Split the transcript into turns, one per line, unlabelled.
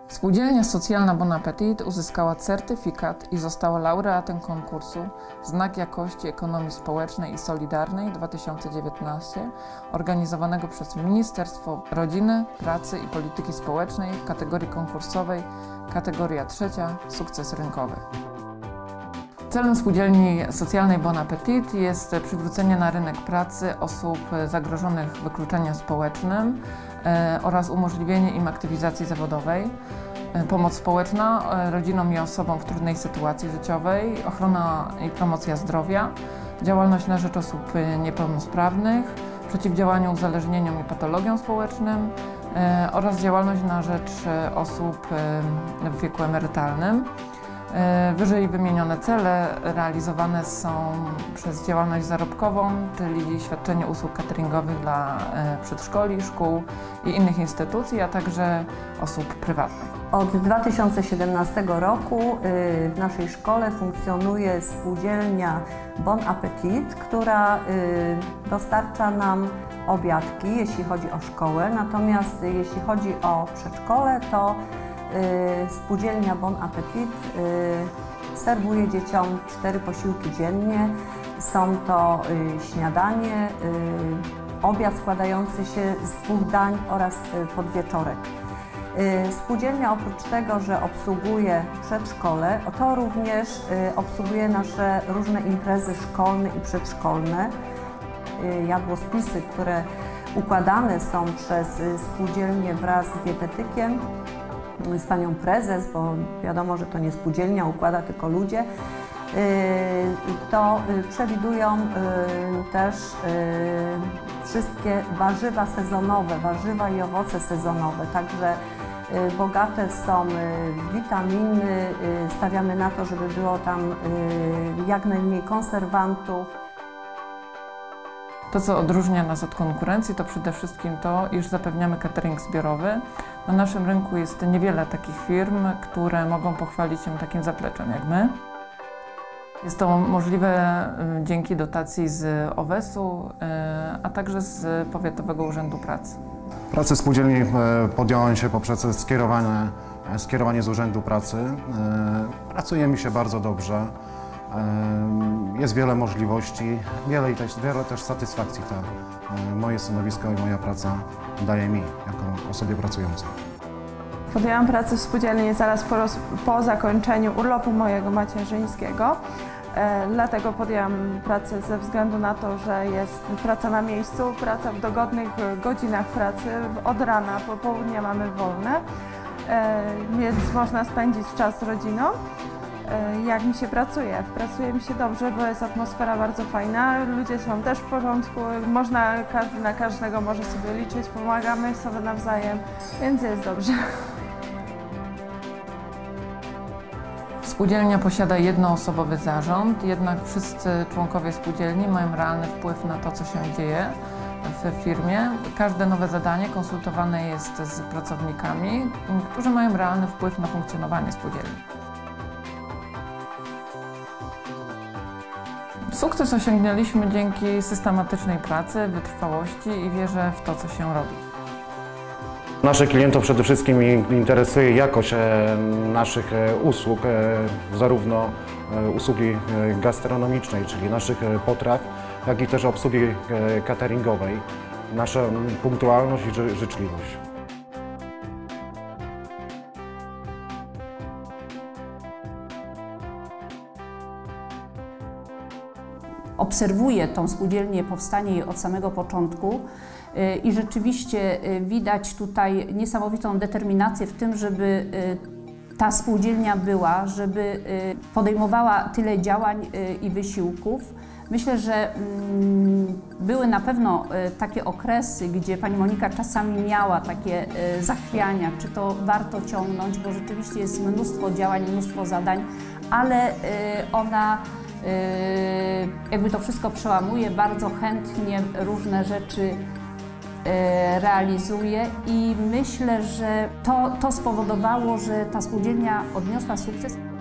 Spółdzielnia Socjalna Bon Appetit uzyskała certyfikat i została laureatem konkursu Znak Jakości Ekonomii Społecznej i Solidarnej 2019 organizowanego przez Ministerstwo Rodziny, Pracy i Polityki Społecznej w kategorii konkursowej kategoria 3 Sukces rynkowy. Celem Spółdzielni Socjalnej Bon Appetit jest przywrócenie na rynek pracy osób zagrożonych wykluczeniem społecznym oraz umożliwienie im aktywizacji zawodowej, pomoc społeczna rodzinom i osobom w trudnej sytuacji życiowej, ochrona i promocja zdrowia, działalność na rzecz osób niepełnosprawnych, przeciwdziałanie uzależnieniom i patologiom społecznym oraz działalność na rzecz osób w wieku emerytalnym. Wyżej wymienione cele realizowane są przez działalność zarobkową, czyli świadczenie usług cateringowych dla przedszkoli, szkół i innych instytucji, a także osób prywatnych.
Od 2017 roku w naszej szkole funkcjonuje spółdzielnia Bon Appetit, która dostarcza nam obiadki, jeśli chodzi o szkołę, natomiast jeśli chodzi o przedszkole, to spółdzielnia Bon Appetit serwuje dzieciom 4 posiłki dziennie. Są to śniadanie, obiad składający się z 2 dań oraz podwieczorek. Spółdzielnia oprócz tego, że obsługuje przedszkole, to również obsługuje nasze różne imprezy szkolne i przedszkolne. Jadłospisy, które układane są przez spółdzielnię wraz z dietetykiem, z panią prezes, bo wiadomo, że to nie spółdzielnia układa, tylko ludzie, to przewidują też wszystkie warzywa sezonowe, warzywa i owoce sezonowe, także bogate są w witaminy, stawiamy na to, żeby było tam jak najmniej konserwantów.
To, co odróżnia nas od konkurencji, to przede wszystkim to, iż zapewniamy catering zbiorowy. Na naszym rynku jest niewiele takich firm, które mogą pochwalić się takim zapleczem jak my. Jest to możliwe dzięki dotacji z OWES-u, a także z Powiatowego Urzędu Pracy.
Pracę spółdzielni podjąłem się poprzez skierowanie z Urzędu Pracy. Pracuje mi się bardzo dobrze. Jest wiele możliwości, wiele też satysfakcji moje stanowisko i moja praca daje mi jako osobie pracującej.
Podjęłam pracę w spółdzielni zaraz po zakończeniu urlopu mojego macierzyńskiego. Dlatego podjęłam pracę ze względu na to, że jest praca na miejscu, praca w dogodnych godzinach pracy, od rana, po południe mamy wolne, więc można spędzić czas z rodziną. Jak mi się pracuje? Pracuje mi się dobrze, bo jest atmosfera bardzo fajna, ludzie są też w porządku, każdy na każdego może sobie liczyć, pomagamy sobie nawzajem, więc jest dobrze.
Spółdzielnia posiada jednoosobowy zarząd, jednak wszyscy członkowie spółdzielni mają realny wpływ na to, co się dzieje w firmie. Każde nowe zadanie konsultowane jest z pracownikami, którzy mają realny wpływ na funkcjonowanie spółdzielni. Sukces osiągnęliśmy dzięki systematycznej pracy, wytrwałości i wierze w to, co się robi.
Naszych klientów przede wszystkim interesuje jakość naszych usług, zarówno usługi gastronomicznej, czyli naszych potraw, jak i też obsługi cateringowej, nasza punktualność i życzliwość.
Obserwuję tą spółdzielnię, powstanie jej od samego początku i rzeczywiście widać tutaj niesamowitą determinację w tym, żeby ta spółdzielnia była, żeby podejmowała tyle działań i wysiłków. Myślę, że były na pewno takie okresy, gdzie pani Monika czasami miała takie zachwiania, czy to warto ciągnąć, bo rzeczywiście jest mnóstwo działań, mnóstwo zadań, ale ona jakby to wszystko przełamuje, bardzo chętnie różne rzeczy realizuje i myślę, że to spowodowało, że ta spółdzielnia odniosła sukces.